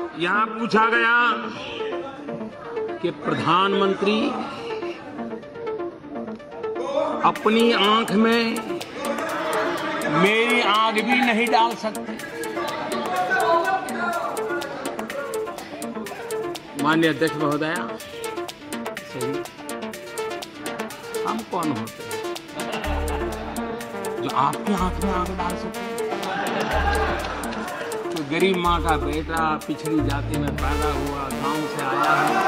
यहां पूछा गया कि प्रधानमंत्री अपनी आंख में मेरी आंख भी नहीं डाल सकते। माननीय अध्यक्ष महोदया, सही, हम कौन होते हैं जो आपकी आंख में आंख डाल सकते? तो गरीब माँ का बेटा पिछड़ी जाति में पैदा हुआ, गांव से आया है।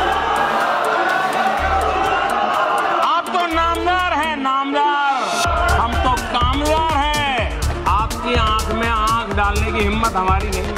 आप तो नामदार हैं, नामदार, हम तो कामदार हैं। आपकी आंख में आंख डालने की हिम्मत हमारी नहीं,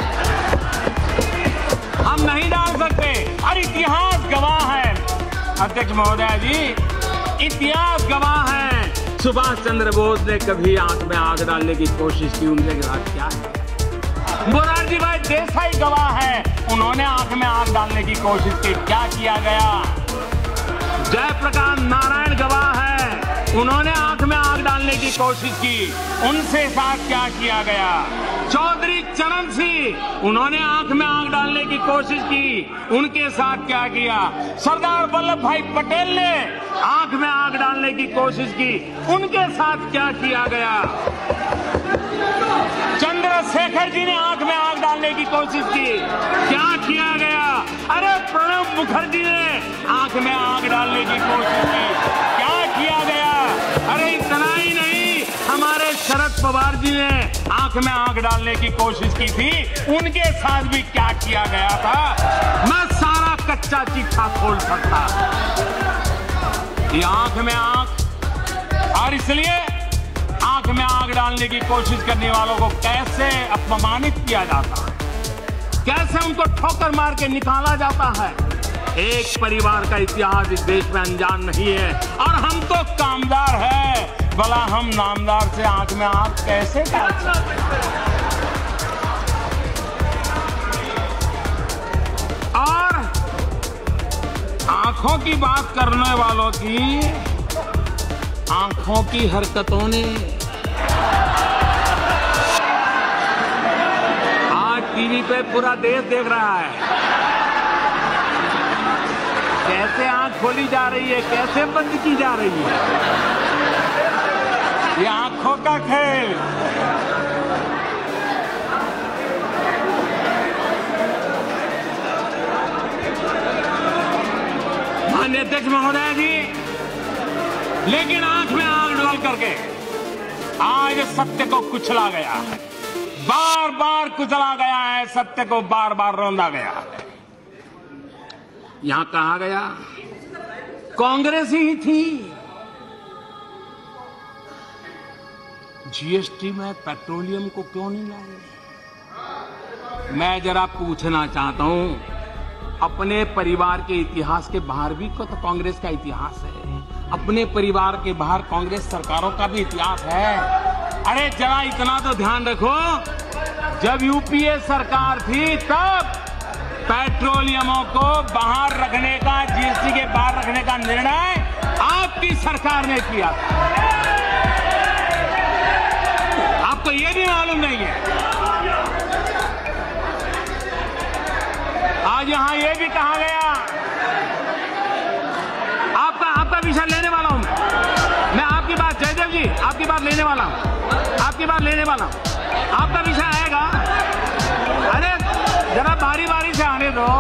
हम नहीं डाल सकते। और इतिहास गवाह है अध्यक्ष महोदया जी, इतिहास गवाह है। सुभाष चंद्र बोस ने कभी आंख में आंख डालने की कोशिश की, उनके साथ क्या है? मोरारजी भाई देसाई गवाह है, उन्होंने आंख में आंख डालने की कोशिश की, क्या किया गया? जयप्रकाश नारायण गवाह है, उन्होंने आंख में आंख डालने की कोशिश की, उनसे साथ क्या किया गया? चौधरी चरण सिंह, उन्होंने आंख में आंख डालने की कोशिश की, उनके साथ क्या किया? सरदार वल्लभ भाई पटेल ने आंख में आंख डालने की कोशिश की, उनके साथ क्या किया गया? चंद्रशेखर जी ने आंख में आंख डालने की कोशिश की, क्या किया गया? अरे प्रणब मुखर्जी ने आंख में आंख डालने की कोशिश की, क्या किया गया? अरे इतना ही नहीं, हमारे शरद पवार जी ने आंख में आंख डालने की कोशिश की थी, उनके साथ भी क्या किया गया था? मैं सारा कच्चा चिट्ठा खोल सकता। ये आंख में आंख, और इसलिए आंख में आंख डालने की कोशिश करने वालों को कैसे अपमानित किया जाता है, कैसे उनको ठोकर मार के निकाला जाता है। एक परिवार का इतिहास इस देश में अनजान नहीं है, और हम तो कामदार हैं, भला हम नामदार से आंख में आंख कैसे डाल सकते? और आंखों की बात करने वालों की आंखों की हरकतों ने आज टीवी पे पूरा देश देख रहा है, कैसे आंख खोली जा रही है, कैसे बंद की जा रही है। ये आंखों का खेल। माननीय अध्यक्ष महोदय जी, लेकिन आंख में आंख डाल करके आज सत्य को कुचला गया है, बार बार कुचला गया है, सत्य को बार बार रौंदा गया है। यहां कहा गया कांग्रेस ही थी जीएसटी में पेट्रोलियम को क्यों नहीं लाए? मैं जरा पूछना चाहता हूं, अपने परिवार के इतिहास के बाहर भी तो कांग्रेस का इतिहास है, अपने परिवार के बाहर कांग्रेस सरकारों का भी इतिहास है। अरे जरा इतना तो ध्यान रखो, जब यूपीए सरकार थी तब पेट्रोलियमों को बाहर रखने का, जीएसटी के बाहर रखने का निर्णय आपकी सरकार ने किया था। आपको ये भी मालूम नहीं है? आज यहां ये भी कहा गया, आपका विषय लेने वाला हूं मैं आपकी बात, जयदेव जी आपकी बात लेने वाला हूं, आपकी बात लेने वाला हूं, आपका विषय आएगा। अरे जरा बारी बारी से आने दो,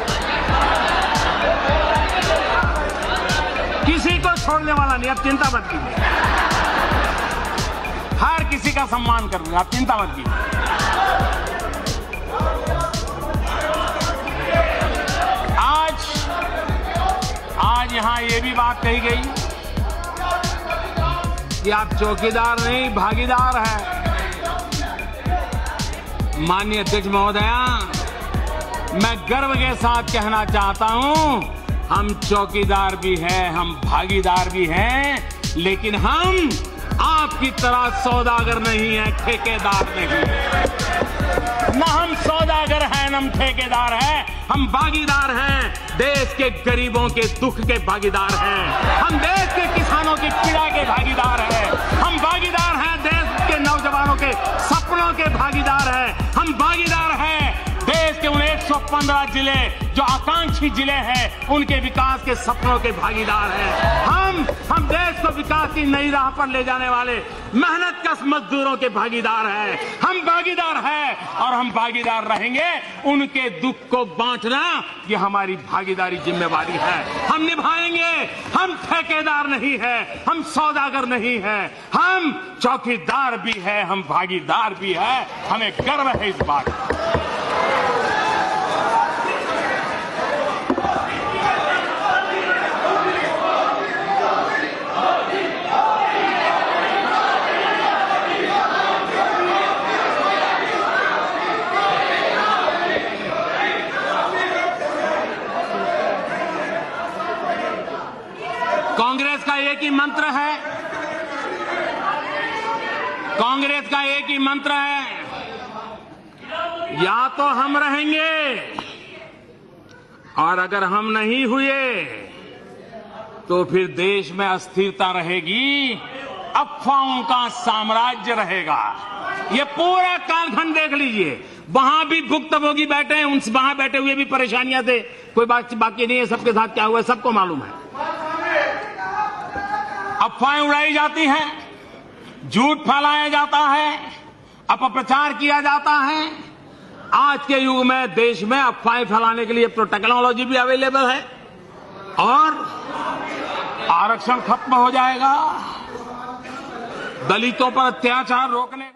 किसी को छोड़ने वाला नहीं, आप चिंता मत कीजिए, हर किसी का सम्मान करूंगा, आप चिंता मत कीजिए। आज यहां ये भी बात कही गई कि आप चौकीदार नहीं भागीदार हैं। माननीय अध्यक्ष महोदया, मैं गर्व के साथ कहना चाहता हूं, हम चौकीदार भी हैं, हम भागीदार भी हैं, लेकिन हम आपकी तरह सौदागर नहीं है, ठेकेदार नहीं है। न हम सौदागर हैं, न हम ठेकेदार हैं, हम भागीदार हैं, देश के गरीबों के दुख के भागीदार हैं, हम देश के किसानों की पीड़ा के भागीदार हैं, हम भागीदार हैं, देश के नौजवानों के सपनों के भागीदार हैं, हम भागीदार हैं देश के 115 जिले जो आकांक्षी जिले हैं, उनके विकास के सपनों के भागीदार हैं। हम देश को विकास की नई राह पर ले जाने वाले मेहनतकश मजदूरों के भागीदार हैं। हम भागीदार हैं और हम भागीदार रहेंगे। उनके दुख को बांटना ये हमारी भागीदारी जिम्मेवारी है, हम निभाएंगे। हम ठेकेदार नहीं है, हम सौदागर नहीं है, हम चौकीदार भी है, हम भागीदार भी है। हमें गर्व है इस बात का। कांग्रेस का एक ही मंत्र है, कांग्रेस का एक ही मंत्र है, या तो हम रहेंगे और अगर हम नहीं हुए तो फिर देश में अस्थिरता रहेगी, अफवाहों का साम्राज्य रहेगा। ये पूरा कालखंड देख लीजिए, वहां भी भुक्तभोगी बैठे हैं, उनसे वहां बैठे हुए भी परेशानियां थे, कोई बात बाकी नहीं है। सबके साथ क्या हुआ सबको मालूम है। अफवाहें उड़ाई जाती हैं, झूठ फैलाया जाता है, अपप्रचार किया जाता है। आज के युग में देश में अफवाहें फैलाने के लिए तो टेक्नोलॉजी भी अवेलेबल है और आरक्षण खत्म हो जाएगा। दलितों पर अत्याचार रोकने